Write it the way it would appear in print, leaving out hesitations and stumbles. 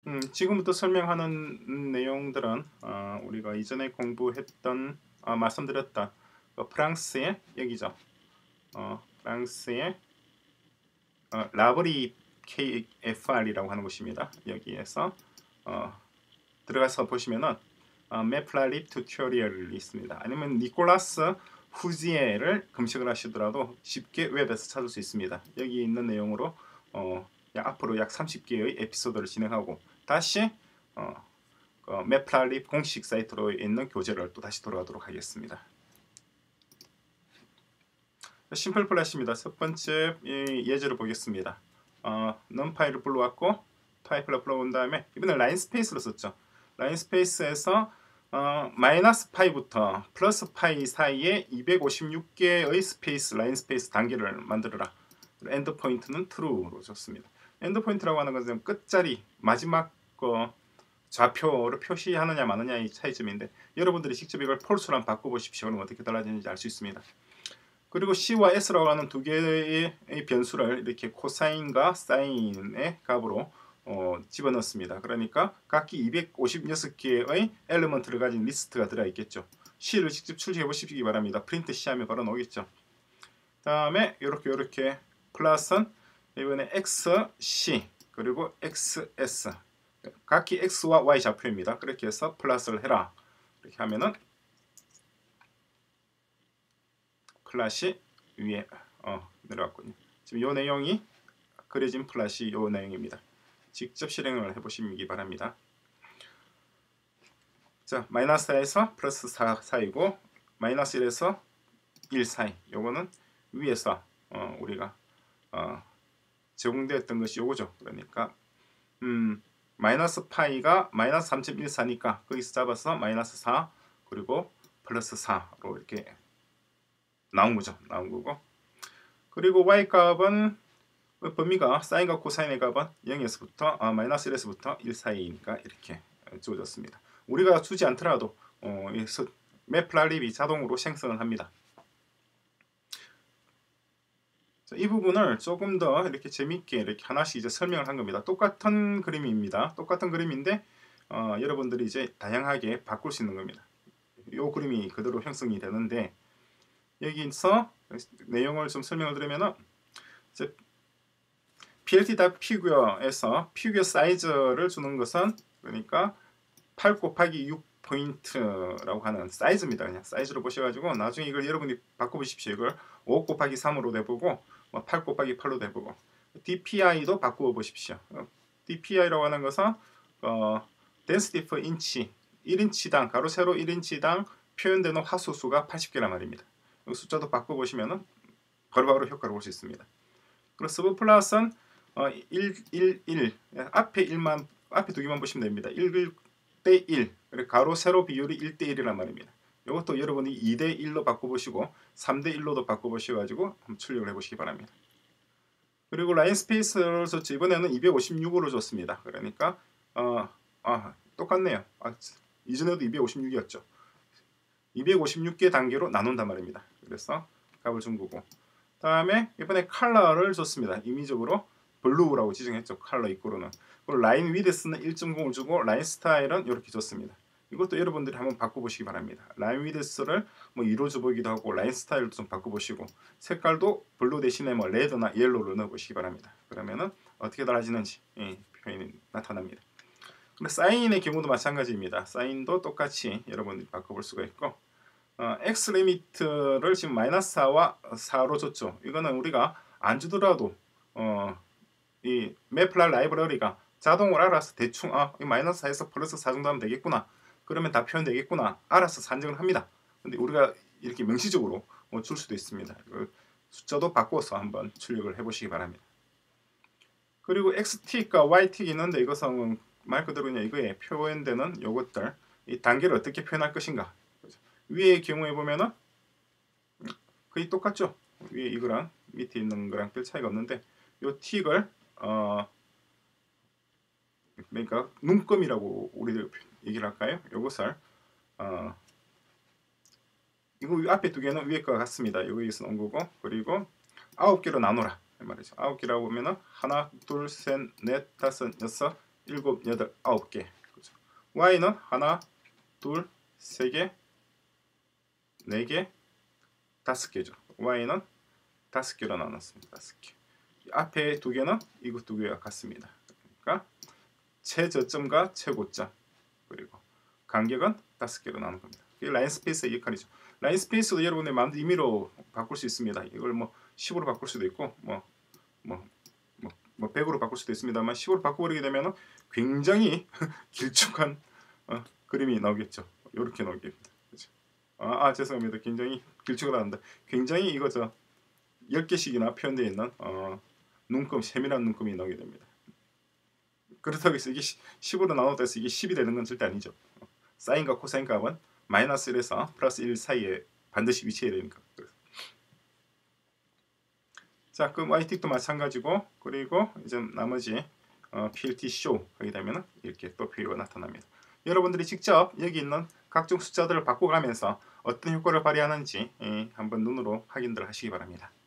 지금부터 설명하는 내용들은 우리가 이전에 공부했던 말씀드렸던 프랑스의 여기죠. 프랑스의 라브리 KFR이라고 하는 곳입니다. 여기에서 들어가서 보시면은 메플라립 튜토리얼이 있습니다. 아니면 니콜라스 후지에를 검색을 하시더라도 쉽게 웹에서 찾을 수 있습니다. 여기 있는 내용으로 앞으로 약 30개의 에피소드를 진행하고 다시 메플라립 공식 사이트로 있는 교재를 또 다시 돌아가도록 하겠습니다. 심플 플래시입니다. 첫 번째 예제를 보겠습니다. 넘파이를 불러왔고 파이프를 불러온 다음에 이번에 라인 스페이스로 썼죠. 라인 스페이스에서 마이너스 파이부터 플러스 파이 사이에 256개의 스페이스, 라인 스페이스 단계를 만들어라. 엔드 포인트는 true로 줬습니다. 엔드 포인트라고 하는 것은 끝자리, 마지막 좌표를 표시하느냐 마느냐의 차이점인데 여러분들이 직접 이걸 false로 바꿔보십시오. 그럼 어떻게 달라지는지 알 수 있습니다. 그리고 C와 S라고 하는 두 개의 변수를 이렇게 코사인과 사인의 값으로 집어넣습니다. 그러니까 각기 256개의 엘리먼트를 가진 리스트가 들어있겠죠. C를 직접 출력해 보시기 바랍니다. 프린트 C 하면 바로 나오겠죠. 다음에 이렇게 플러스는 이번에 X, C 그리고 XS 각기 X와 Y 좌표입니다. 그렇게 해서 플러스를 해라. 이렇게 하면은 플랫이 위에 내려왔군요. 지금 이 내용이 그려진 플랫이 이 내용입니다. 직접 실행을 해보시기 바랍니다. 자, 마이너스 4에서 플러스 4 사이고 마이너스 1에서 1 사이. 요거는 위에서 우리가 제공되었던 것이 요거죠. 그러니까 마이너스 파이가 마이너스 3.14니까 거기서 잡아서 마이너스 4 그리고 플러스 4로 이렇게 나온 거고. 그리고 y 값은 범위가 사인과 코사인의 값은 0에서부터 마이너스 1에서부터 1 사이니까 이렇게 주어졌습니다. 우리가 주지 않더라도 매플라립이 자동으로 생성을 합니다. 자, 이 부분을 조금 더 이렇게 재밌게 이렇게 하나씩 이제 설명을 한 겁니다. 똑같은 그림입니다. 똑같은 그림인데 여러분들이 이제 다양하게 바꿀 수 있는 겁니다. 이 그림이 그대로 형성이 되는데 여기서 내용을 좀 설명을 드리면은 plt.figure에서 피규어 사이즈를 주는 것은 그러니까 8 곱하기 6 포인트라고 하는 사이즈입니다. 그냥 사이즈로 보셔가지고 나중에 이걸 여러분이 바꿔보십시오. 이걸 5 곱하기 3으로 내보고 8 곱하기 8로 내보고 DPI도 바꾸어 보십시오. DPI라고 하는 것은 density per inch 1인치당 가로 세로 1인치당 표현되는 화소수가 80개란 말입니다. 숫자도 바꿔보시면 바로바로 효과를 볼 수 있습니다. 그리고 서브 플러스는 1 앞에 1만 앞에 두 개만 보시면 됩니다. 1대 1 가로 세로 비율이 1대 1이란 말입니다. 이것도 여러분이 2대 1로 바꿔보시고 3대 1로도 바꿔보셔가지고 한번 출력을 해보시기 바랍니다. 그리고 라인 스페이스를 썼죠. 이번에는 256으로 줬습니다. 그러니까 똑같네요. 이전에도 256이었죠. 256개 단계로 나눈단 말입니다. 그래서 값을 준 거고 다음에 이번에 컬러를 줬습니다. 임의적으로 블루라고 지정했죠. 컬러 이꼬로는. 그리고 라인 위드스는 1.0을 주고 라인 스타일은 이렇게 줬습니다. 이것도 여러분들이 한번 바꿔보시기 바랍니다. 라인 위드스를 뭐 2로 줘보기도 하고 라인 스타일도 좀 바꿔보시고 색깔도 블루 대신에 뭐 레드나 옐로를 넣어보시기 바랍니다. 그러면은 어떻게 달라지는지 표현이 나타납니다. 근데 사인의 경우도 마찬가지입니다. 사인도 똑같이 여러분들이 바꿔볼 수가 있고 x 리미트를 지금 마이너스 4와 4로 줬죠. 이거는 우리가 안 주더라도 이 매플라 라이브러리가 자동으로 알아서 대충 이 마이너스 4에서 플러스 4 정도 하면 되겠구나. 그러면 다 표현되겠구나. 알아서 산정을 합니다. 근데 우리가 이렇게 명시적으로 줄 수도 있습니다. 숫자도 바꿔서 한번 출력을 해보시기 바랍니다. 그리고 x틱과 y틱이 있는데 이것은 말 그대로 그냥 이거에 표현되는 요것들 이 단계를 어떻게 표현할 것인가. 위의 경우에 보면은 거의 똑같죠. 위에 이거랑 밑에 있는 거랑 별 차이가 없는데 요 틱을 그러니까 눈금이라고 우리들 얘기를 할까요? 요것을 이거 앞에 두 개는 위에 거와 같습니다. 여기서 온 거고 그리고 9개로 나눠라 말이죠. 9개라고 보면은 하나, 둘, 셋, 넷, 다섯, 여섯, 7, 8, 9개. 그렇죠. y는 하나, 둘, 세 개, 네 개, 5개죠. y는 5개로 나눴습니다. 5개. 앞에 두 개는 이것 두 개가 같습니다. 그러니까 최저점과 최고점 그리고 간격은 5개로 나눈 겁니다. 이게 라인 스페이스의 역할이죠. 라인 스페이스도 여러분의 마음대로 임의로 바꿀 수 있습니다. 이걸 뭐 10으로 바꿀 수도 있고 뭐 100으로 바꿀 수도 있습니다만 10으로 바꿔버리게 되면 굉장히 길쭉한 그림이 나오겠죠. 이렇게 나오겠습니다. 그렇죠? 죄송합니다. 굉장히 길쭉을 한다. 굉장히 이거 10개씩이나 표현되어 있는 눈금, 세밀한 눈금이 나오게 됩니다. 그렇다고 해서 이게 10으로 나눴다 해서 이게 10이 되는 건 절대 아니죠. 사인과 코사인 값은 마이너스 1에서 플러스 1 사이에 반드시 위치해야 되니까. 자, 그럼 y틱도 마찬가지고 그리고 이제 나머지 PLT 쇼 하게 되면 이렇게 또 표가 나타납니다. 여러분들이 직접 여기 있는 각종 숫자들을 바꿔가면서 어떤 효과를 발휘하는지 한번 눈으로 확인들 하시기 바랍니다.